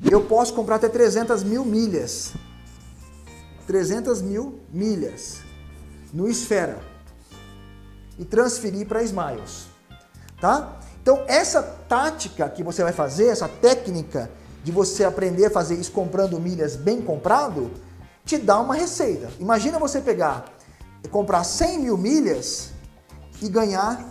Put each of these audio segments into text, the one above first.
eu posso comprar até 300 mil milhas. 300 mil milhas no Esfera e transferir para Smiles, tá? Então, essa tática que você vai fazer, essa técnica de você aprender a fazer isso comprando milhas bem comprado, te dá uma receita. Imagina você pegar e comprar 100 mil milhas e ganhar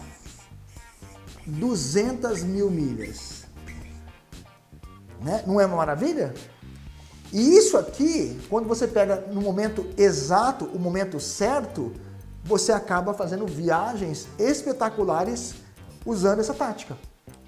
200 mil milhas. Né? Não é uma maravilha? E isso aqui, quando você pega no momento exato, o momento certo, você acaba fazendo viagens espetaculares usando essa tática.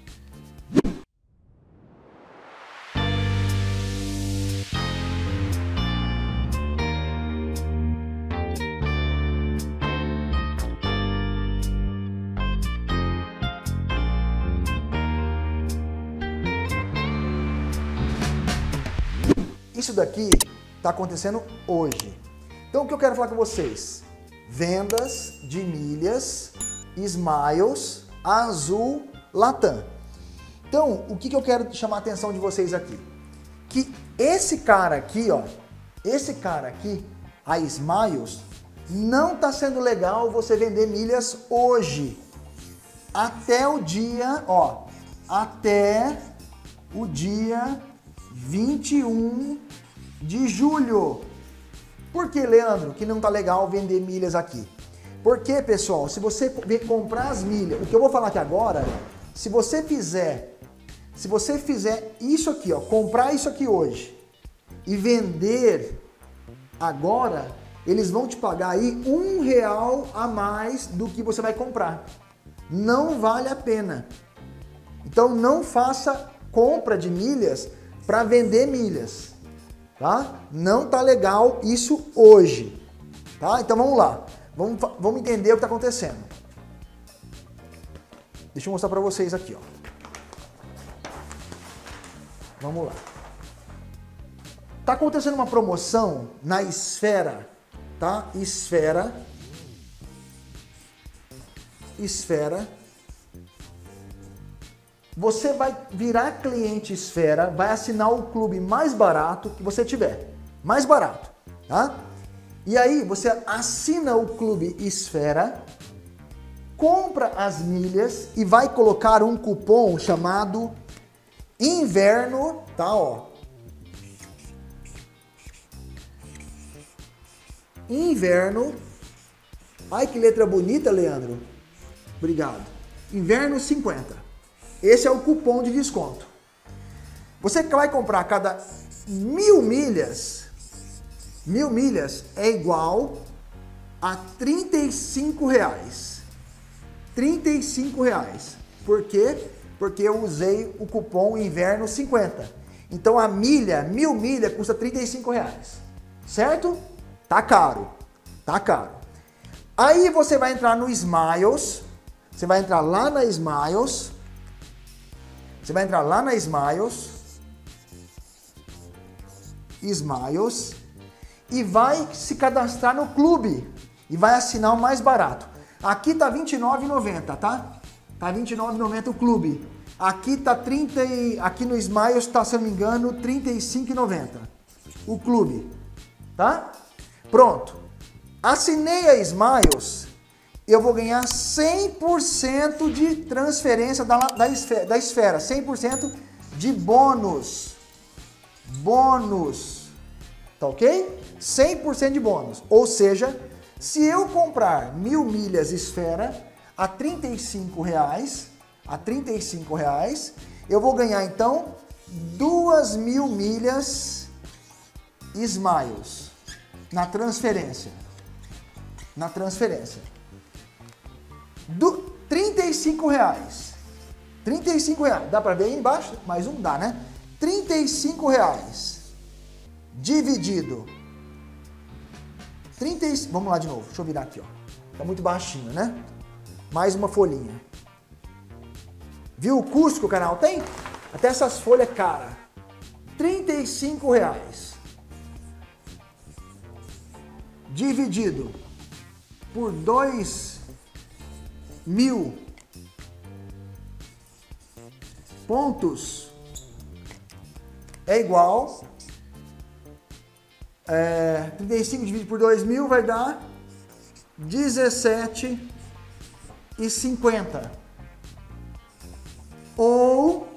Isso daqui está acontecendo hoje. Então o que eu quero falar com vocês? Vendas de milhas, Smiles, Azul, Latam. Então, o que eu quero chamar a atenção de vocês aqui? Que esse cara aqui, ó, esse cara aqui, a Smiles, não está sendo legal você vender milhas hoje. Até o dia, ó, até o dia 21 de julho. Por que, Leandro, que não tá legal vender milhas aqui? Porque, pessoal, se você comprar as milhas, o que eu vou falar aqui agora, se você fizer isso aqui, ó, comprar isso aqui hoje e vender agora, eles vão te pagar aí R$1 a mais do que você vai comprar. Não vale a pena. Então não faça compra de milhas para vender milhas, tá? Não tá legal isso hoje, tá? Então vamos lá, vamos entender o que está acontecendo. Deixa eu mostrar para vocês aqui, ó. Vamos lá. Tá acontecendo uma promoção na Esfera, tá? Esfera. Você vai virar cliente Esfera, vai assinar o clube mais barato que você tiver. Mais barato, tá? E aí você assina o clube Esfera, compra as milhas e vai colocar um cupom chamado Inverno, tá, ó. Inverno. Ai, que letra bonita, Leandro. Obrigado. Inverno 50. Esse é o cupom de desconto. Você que vai comprar cada 1000 milhas, 1000 milhas é igual a R$35. R$35. Por quê? Porque eu usei o cupom Inverno 50. Então a milha, 1000 milhas custa R$35. Certo? Tá caro. Tá caro. Aí você vai entrar no Smiles. Você vai entrar lá na Smiles. Você vai entrar lá na Smiles e vai se cadastrar no clube e vai assinar o mais barato. Aqui tá R$29,90, tá? Tá R$29,90 o clube. Aqui tá aqui no Smiles tá, se eu não me engano, R$35,90 o clube, tá? Pronto. Assinei a Smiles. Eu vou ganhar 100% de transferência da Esfera, 100% de bônus. Bônus. Tá ok? 100% de bônus. Ou seja, se eu comprar 1000 milhas Esfera a R$35, eu vou ganhar então 2000 milhas Smiles na transferência. Na transferência. R$35. R$35. Dá para ver aí embaixo? Mais um dá, né? R$35 dividido. Vamos lá de novo. Deixa eu virar aqui, ó. Tá muito baixinho, né? Mais uma folhinha. Viu o custo que o canal tem? Até essas folhas caras. R$35 dividido por 2.000 pontos é igual 35 dividido por 2.000 vai dar 17,50 ou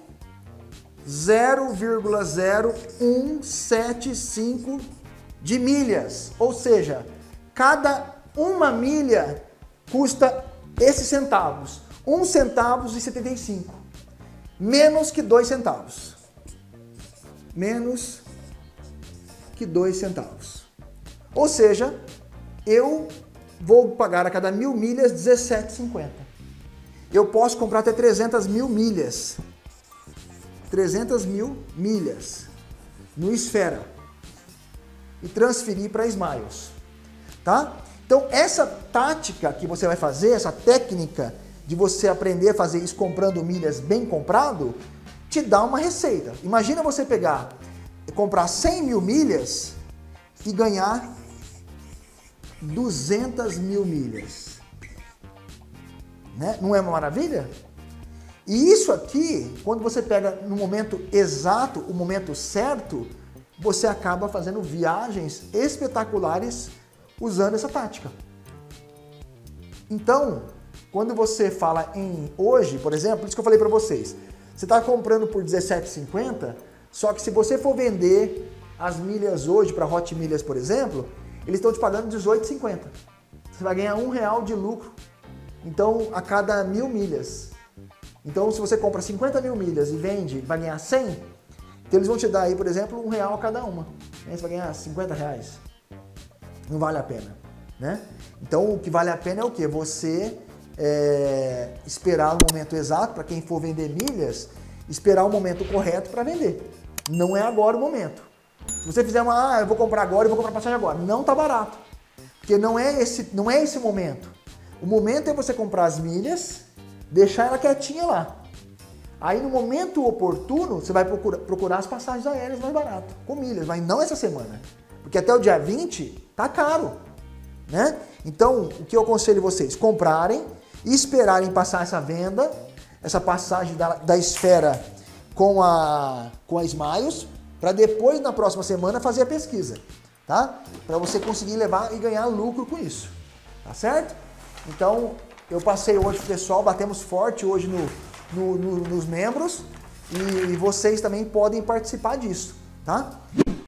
0,0175 de milhas, ou seja, cada uma milha custa esses centavos, 1 centavo e 75, menos que 2 centavos, menos que 2 centavos, ou seja, eu vou pagar a cada 1.000 milhas 17,50. Eu posso comprar até 300.000 milhas, 300.000 milhas no Esfera e transferir para Smiles, tá? Então essa tática que você vai fazer, essa técnica de você aprender a fazer isso comprando milhas bem comprado, te dá uma receita. Imagina você pegar e comprar 100.000 milhas e ganhar 200.000 milhas, né? Não é uma maravilha? E isso aqui, quando você pega no momento exato, o momento certo, você acaba fazendo viagens espetaculares usando essa tática. Então, quando você fala em hoje, por exemplo, por isso que eu falei para vocês, você está comprando por R$17,50, só que se você for vender as milhas hoje para Hot Milhas, por exemplo, eles estão te pagando R$18,50. Você vai ganhar R$1 de lucro. Então, a cada 1.000 milhas. Então, se você compra 50.000 milhas e vende, vai ganhar 100, então eles vão te dar aí, por exemplo, R$1 a cada uma. Aí você vai ganhar R$50. Não vale a pena, né? Então, o que vale a pena é o quê? Você esperar o momento exato, para quem for vender milhas, esperar o momento correto para vender. Não é agora o momento. Se você fizer eu vou comprar agora, eu vou comprar passagem agora. Não tá barato. Porque não é esse momento. O momento é você comprar as milhas, deixar ela quietinha lá. Aí no momento oportuno, você vai procurar as passagens aéreas mais baratas, com milhas, mas não essa semana. Porque até o dia 20 tá caro, né? Então, o que eu aconselho vocês? Comprarem e esperarem passar essa venda, essa passagem da Esfera com a Smiles, para depois, na próxima semana, fazer a pesquisa, tá? Para você conseguir levar e ganhar lucro com isso, tá certo? Então, eu passei hoje pro pessoal, batemos forte hoje nos membros e vocês também podem participar disso, tá?